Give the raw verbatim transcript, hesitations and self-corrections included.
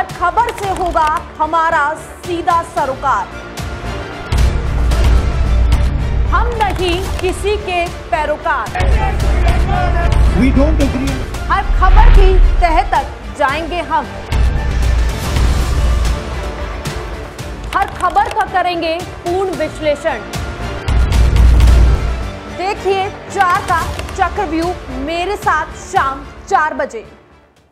हर खबर से होगा हमारा सीधा सरोकार। हम नहीं किसी के पैरोकार। We don't agree. हर खबर की तह तक जाएंगे हम। हर खबर का करेंगे पूर्ण विश्लेषण। देखिए चार का चक्रव्यूह मेरे साथ शाम चार बजे।